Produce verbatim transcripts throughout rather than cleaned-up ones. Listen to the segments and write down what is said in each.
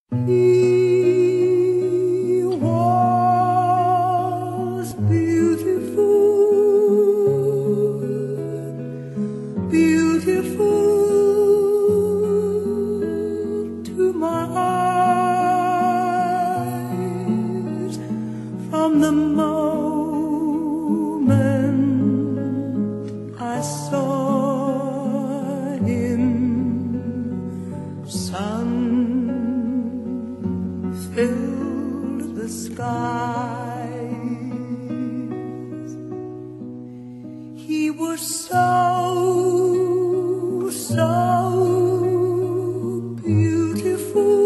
He was beautiful, beautiful to my eyes from the moment I saw him. Sun filled the skies. He was so, so beautiful,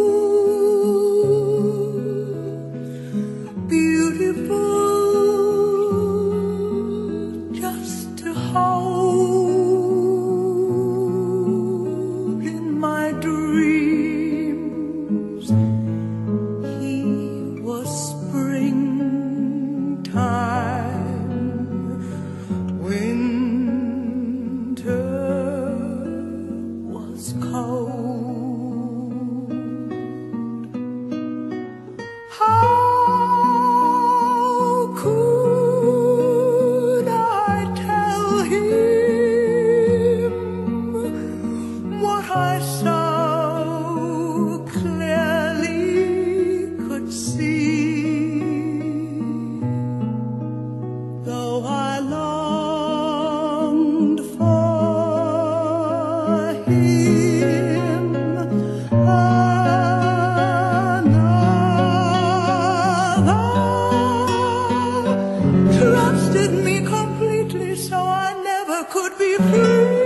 beautiful just to hold in my dreams. He was springtime, winter was cold. How could I tell him what I so clearly could see? Though I longed for him, another trusted me completely, so I never could be free.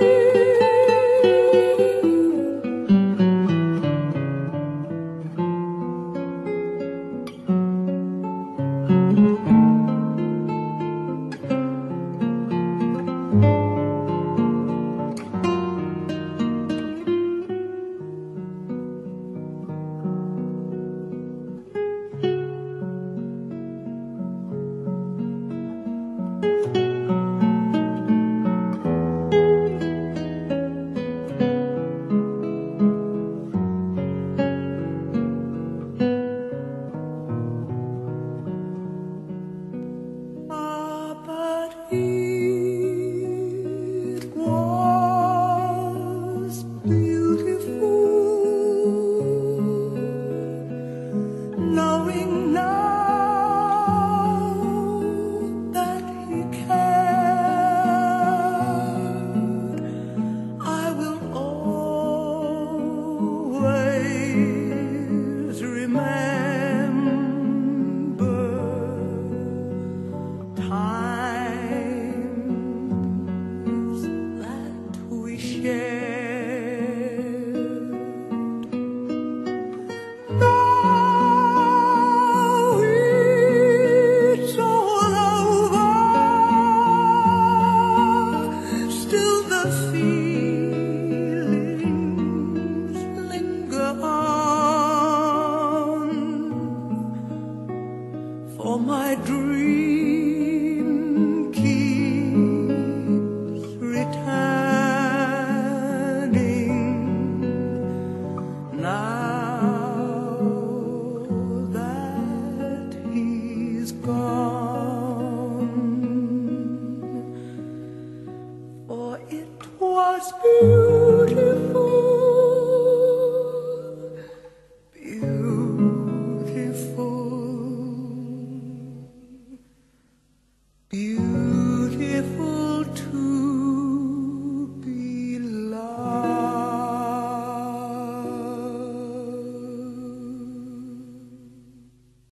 It was beautiful, knowing now that he cared. I will always remember times that we shared. Now it's all over, still the feelings linger on, for my dream keeps returning. Now that he's gone, for it was beautiful, beautiful, beautiful.